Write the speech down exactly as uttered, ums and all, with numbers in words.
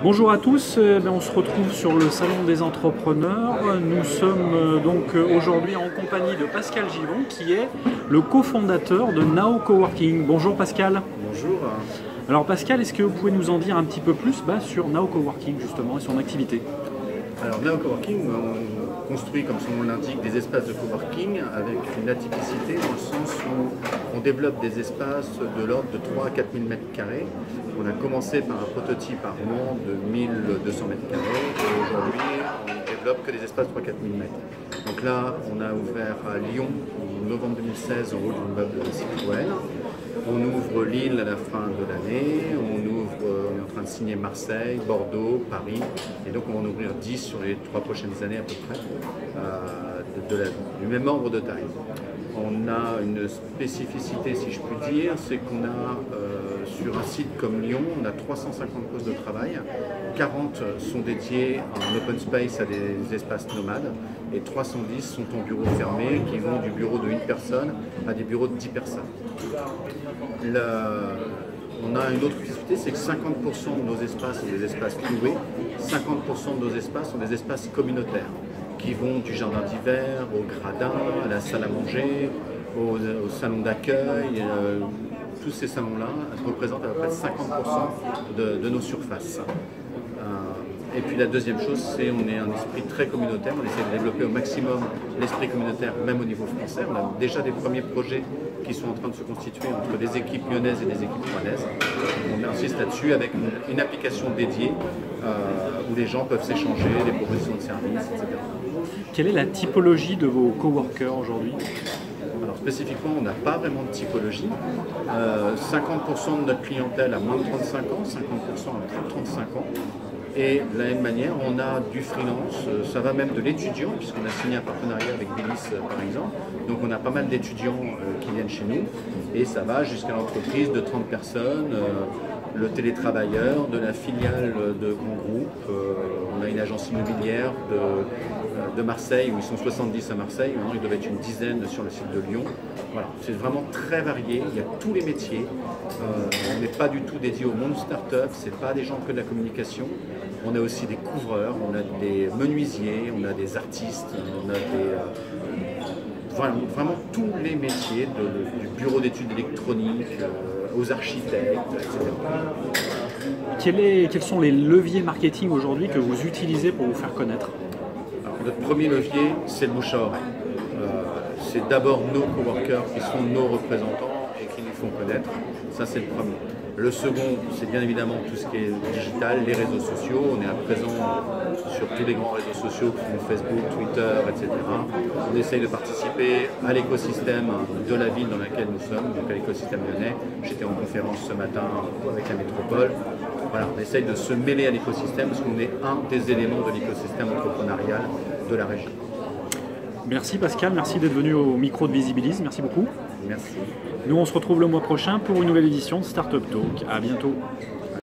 Bonjour à tous, eh bien, on se retrouve sur le Salon des entrepreneurs. Nous sommes euh, donc euh, aujourd'hui en compagnie de Pascal Givon qui est le cofondateur de Now Coworking. Bonjour Pascal. Bonjour. Alors Pascal, est-ce que vous pouvez nous en dire un petit peu plus bah, sur Now Coworking justement et son activité? Alors Now Coworking, on construit comme son nom l'indique des espaces de coworking avec une atypicité dans le sens où on développe des espaces de l'ordre de trois à quatre mille mètres carrés. On a commencé par un prototype à Rouen de mille deux cents mètres carrés et aujourd'hui on ne développe que des espaces de trois à quatre mille mètres. Donc là on a ouvert à Lyon en novembre deux mille seize au hall du meuble de Citroën. On ouvre Lille à la fin de l'année, on ouvre, on est en train de signer Marseille, Bordeaux, Paris, et donc on va en ouvrir dix sur les trois prochaines années à peu près, euh, de, de la, du même ordre de taille. On a une spécificité, si je puis dire, c'est qu'on a euh, sur un site comme Lyon, on a trois cent cinquante postes de travail, quarante sont dédiés en open space à des espaces nomades et trois cent dix sont en bureaux fermés qui vont du bureau de une personne à des bureaux de dix personnes. Le, on a une autre spécificité, c'est que cinquante pour cent de nos espaces sont des espaces loués, cinquante pour cent de nos espaces sont des espaces communautaires qui vont du jardin d'hiver au gradin, à la salle à manger, au, au salon d'accueil. Euh, tous ces salons-là représentent à peu près cinquante pour cent de, de nos surfaces. Euh, et puis la deuxième chose, c'est qu'on est un esprit très communautaire. On essaie de développer au maximum l'esprit communautaire, même au niveau français. On a déjà des premiers projets qui sont en train de se constituer entre des équipes lyonnaises et des équipes rouennaises. On insiste là-dessus avec une, une application dédiée euh, où les gens peuvent s'échanger des propositions de services, et cetera. Quelle est la typologie de vos coworkers aujourd'hui? Alors spécifiquement, on n'a pas vraiment de typologie. Euh, cinquante pour cent de notre clientèle a moins de trente-cinq ans, cinquante pour cent a plus de trente-cinq ans. Et de la même manière, on a du freelance, ça va même de l'étudiant, puisqu'on a signé un partenariat avec Billis par exemple. Donc on a pas mal d'étudiants euh, qui viennent chez nous, et ça va jusqu'à l'entreprise de trente personnes, euh, le télétravailleur, de la filiale de grands groupes. Euh, on a une agence immobilière de, euh, de Marseille, où ils sont soixante-dix à Marseille, maintenant ils doivent être une dizaine sur le site de Lyon. Voilà, c'est vraiment très varié, il y a tous les métiers. Euh, on n'est pas du tout dédié au monde start-up, c'est pas des gens que de la communication. On a aussi des couvreurs, on a des menuisiers, on a des artistes, on a des, euh, vraiment, vraiment tous les métiers, de, du bureau d'études électroniques euh, aux architectes, et cetera. Quel est, quels sont les leviers marketing aujourd'hui que vous utilisez pour vous faire connaître? Alors, notre premier levier, c'est le bouche à oreille. Euh, c'est d'abord nos coworkers qui sont nos représentants et qui nous font connaître. Ça, c'est le premier. Le second, c'est bien évidemment tout ce qui est digital, les réseaux sociaux. On est à présent sur tous les grands réseaux sociaux qui sont Facebook, Twitter, et cetera. On essaye de participer à l'écosystème de la ville dans laquelle nous sommes, donc à l'écosystème lyonnais. J'étais en conférence ce matin avec la métropole. Voilà, on essaye de se mêler à l'écosystème parce qu'on est un des éléments de l'écosystème entrepreneurial de la région. Merci Pascal, merci d'être venu au micro de Visibilise, merci beaucoup. Merci. Nous on se retrouve le mois prochain pour une nouvelle édition de Startup Talk. À bientôt.